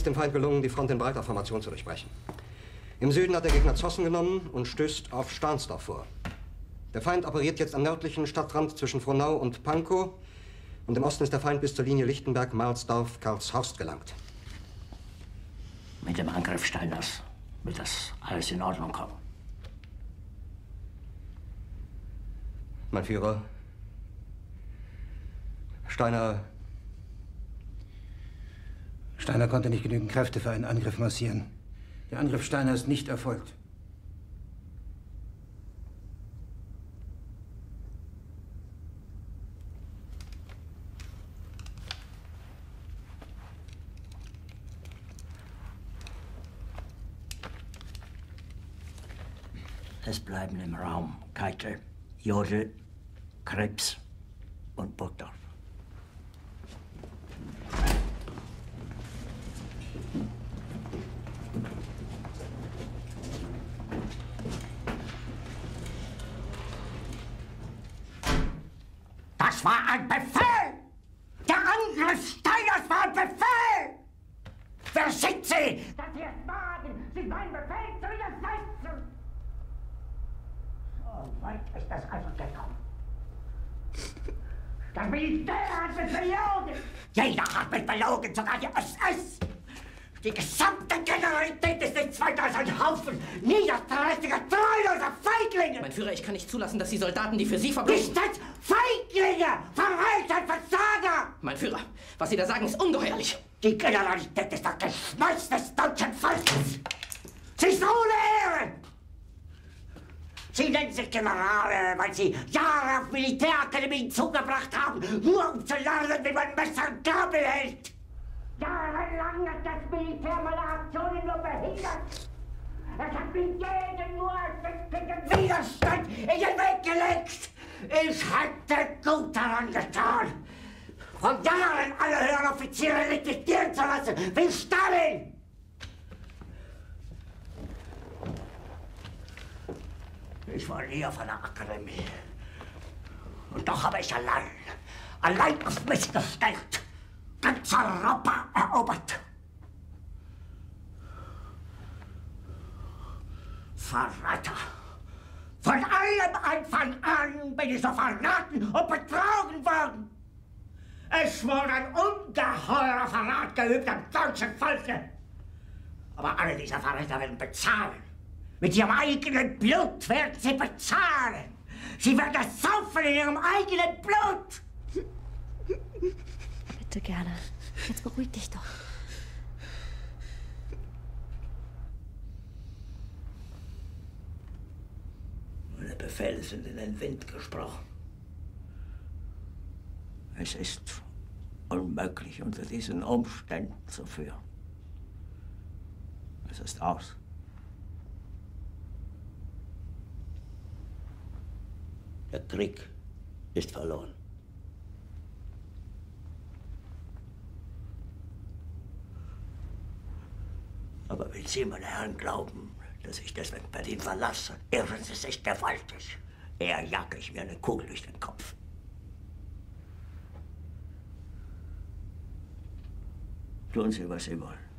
dem Feind gelungen, die Front in breiter Formation zu durchbrechen. Im Süden hat der Gegner Zossen genommen und stößt auf Stahnsdorf vor. Der Feind operiert jetzt am nördlichen Stadtrand zwischen Frohnau und Pankow. Und im Osten ist der Feind bis zur Linie Lichtenberg-Marsdorf-Karlshorst gelangt. Mit dem Angriff Steiners wird das alles in Ordnung kommen. Mein Führer, Steiner konnte nicht genügend Kräfte für einen Angriff massieren. Der Angriff Steiner ist nicht erfolgt. Es bleiben im Raum Keitel, Jodl, Krebs und Burgdorf. Das war ein Befehl! Der Angriff Steiners war ein Befehl! Wer sind Sie, dass Sie es wagen, sich meinen Befehl zu widersetzen? So weit ist das also gekommen. Das Militär hat mich belogen! Jeder hat mich belogen, sogar die SS! Die gesamte Generalität ist nichts weiter als ein Haufen niederträchtiger, treuloser Feiglinge! Mein Führer, ich kann nicht zulassen, dass die Soldaten, die für Sie verbringen... Nicht als Feiglinge! Verreiter, Versager! Mein Führer, was Sie da sagen, ist ungeheuerlich. Die Generalität ist das Geschmeiß des deutschen Volkes! Sie ist ohne Ehre! Sie nennen sich Generale, weil Sie Jahre auf Militärakademien zugebracht haben, nur um zu lernen, wie man Messer und Gabel hält! Jahrelang hat das Militär meine Aktionen nur behindert. Es hat mir jeden nur ersichtlichen Widerstand in den Weg gelegt. Ich hätte gut daran getan, von Jahren alle höheren Offiziere liquidieren zu lassen, wie Stalin. Ich war nie auf einer Akademie. Und doch habe ich allein auf mich gestellt, ganz Europa erobert. Verräter! Von allem Anfang an bin ich so verraten und betrogen worden. Es wurde ein ungeheurer Verrat geübt am deutschen Volke. Aber alle diese Verräter werden bezahlen. Mit ihrem eigenen Blut werden sie bezahlen. Sie werden es saufen in ihrem eigenen Blut. Bitte gerne. Jetzt beruhig dich doch. Meine Befehle sind in den Wind gesprochen. Es ist unmöglich, unter diesen Umständen zu führen. Es ist aus. Der Krieg ist verloren. Aber wenn Sie, meine Herren, glauben, dass ich deswegen Berlin verlasse, irren Sie sich gewaltig. Eher jage ich mir eine Kugel durch den Kopf. Tun Sie, was Sie wollen.